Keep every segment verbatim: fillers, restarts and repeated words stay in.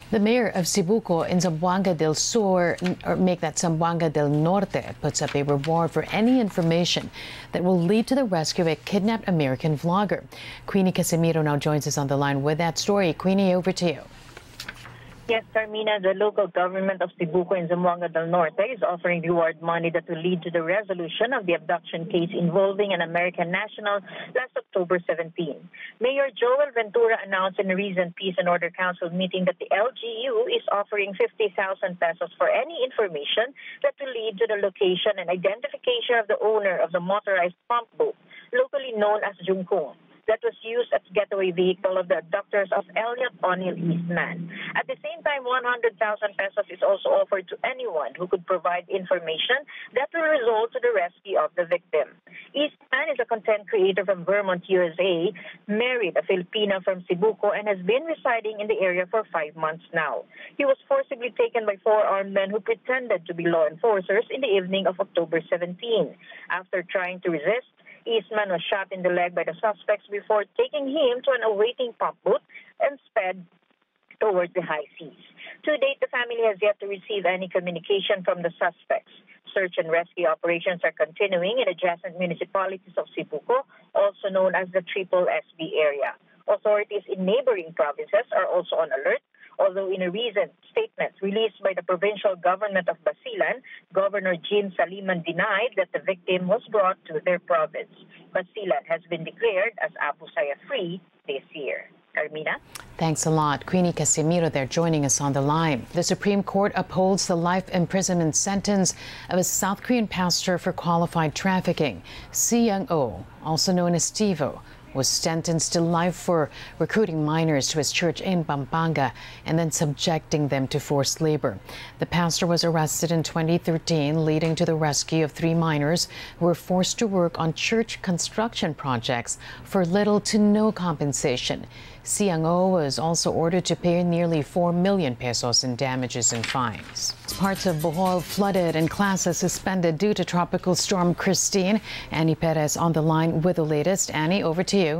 The mayor of Cebuco in Zamboanga del Sur, or make that Zamboanga del Norte, puts up a reward for any information that will lead to the rescue of a kidnapped American vlogger. Queenie Casimiro now joins us on the line with that story. Queenie, over to you. Yes, Carmina, the local government of Cebuco in Zamboanga del Norte is offering reward money that will lead to the resolution of the abduction case involving an American national last October seventeenth. Mayor Joel Ventura announced in a recent Peace and Order Council meeting that the L G U is offering fifty thousand pesos for any information that will lead to the location and identification of the owner of the motorized pump boat, locally known as Jungkung, that was used as getaway vehicle of the abductors of Elliot O'Neill Eastman. At the same time, one hundred thousand pesos is also offered to anyone who could provide information that will result to the rescue of the victim. Eastman is a content creator from Vermont, U S A, married a Filipina from Cebuco, and has been residing in the area for five months now. He was forcibly taken by four armed men who pretended to be law enforcers in the evening of October seventeenth. After trying to resist, Eastman was shot in the leg by the suspects before taking him to an awaiting pump boat and sped towards the high seas. To date, the family has yet to receive any communication from the suspects. Search and rescue operations are continuing in adjacent municipalities of Cebuco, also known as the Triple S B area. Authorities in neighboring provinces are also on alert, although in a recent statement released by the provincial government of Basilan, Governor Jean Saliman denied that the victim was brought to their province. Basilan has been declared as Abu Sayyaf-free this year. Carmina? Thanks a lot. Queenie Casimiro there joining us on the line. The Supreme Court upholds the life imprisonment sentence of a South Korean pastor for qualified trafficking. Si Young-oh, also known as Steve-O, was sentenced to life for recruiting minors to his church in Pampanga and then subjecting them to forced labor. The pastor was arrested in twenty thirteen, leading to the rescue of three minors who were forced to work on church construction projects for little to no compensation. Si Young-oh was also ordered to pay nearly four million pesos in damages and fines. Parts of Bohol flooded and classes suspended due to Tropical Storm Christine. Annie Perez on the line with the latest. Annie, over to you.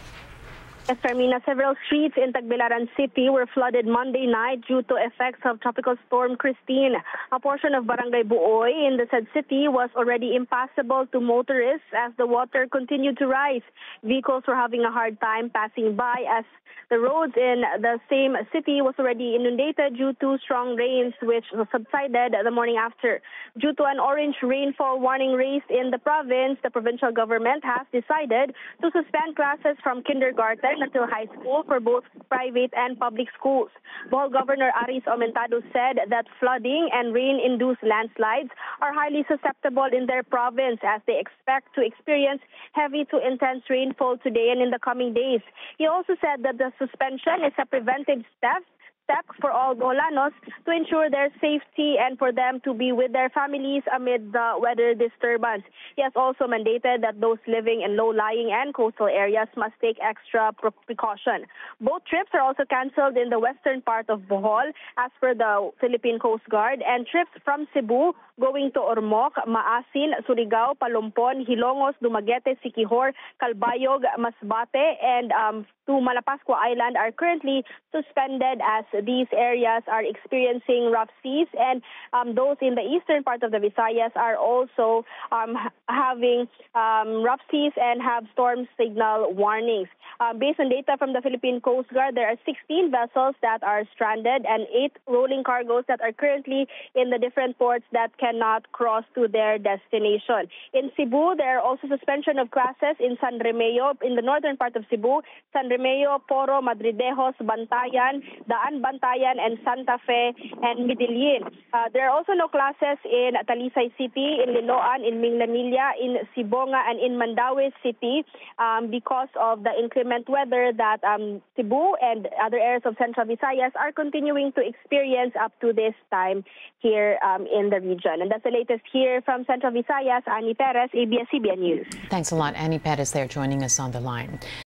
Yes, Carmina, several streets in Tagbilaran City were flooded Monday night due to effects of Tropical Storm Christine. A portion of Barangay Buoy in the said city was already impassable to motorists as the water continued to rise. Vehicles were having a hard time passing by as the roads in the same city was already inundated due to strong rains, which subsided the morning after. Due to an orange rainfall warning raised in the province, the provincial government has decided to suspend classes from kindergarten until high school for both private and public schools. Bohol Governor Aris Aumentado said that flooding and rain-induced landslides are highly susceptible in their province as they expect to experience heavy to intense rainfall today and in the coming days. He also said that the suspension is a preventive step step for all Boholanos to ensure their safety and for them to be with their families amid the weather disturbance. He has also mandated that those living in low-lying and coastal areas must take extra precaution. Both trips are also canceled in the western part of Bohol as per the Philippine Coast Guard, and trips from Cebu going to Ormoc, Maasin, Surigao, Palumpon, Hilongos, Dumaguete, Siquijor, Calbayog, Masbate, and um, to Malapascua Island are currently suspended as these areas are experiencing rough seas, and um, those in the eastern part of the Visayas are also um, having um, rough seas and have storm signal warnings. Um, based on data from the Philippine Coast Guard, there are sixteen vessels that are stranded and eight rolling cargoes that are currently in the different ports that cannot cross to their destination. In Cebu, there are also suspension of classes in San Remeo in the northern part of Cebu, San Remeo, Poro, Madridejos, Bantayan, Daan Bantayan, and Santa Fe, and Medellin. Uh, there are also no classes in Talisay City, in Liloan, in Minglanilla, in Sibonga, and in Mandaue City um, because of the inclement weather that um, Cebu and other areas of Central Visayas are continuing to experience up to this time here um, in the region. And that's the latest here from Central Visayas. Annie Perez, A B S C B N News. Thanks a lot, Annie Perez there joining us on the line.